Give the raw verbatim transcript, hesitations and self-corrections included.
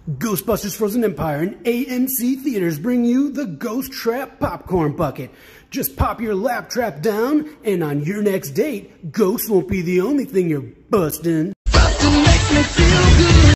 Ghostbusters Frozen Empire and A M C Theaters bring you the Ghost Trap Popcorn Bucket. Just pop your lap trap down, and on your next date, ghosts won't be the only thing you're busting. Bustin' makes me feel good.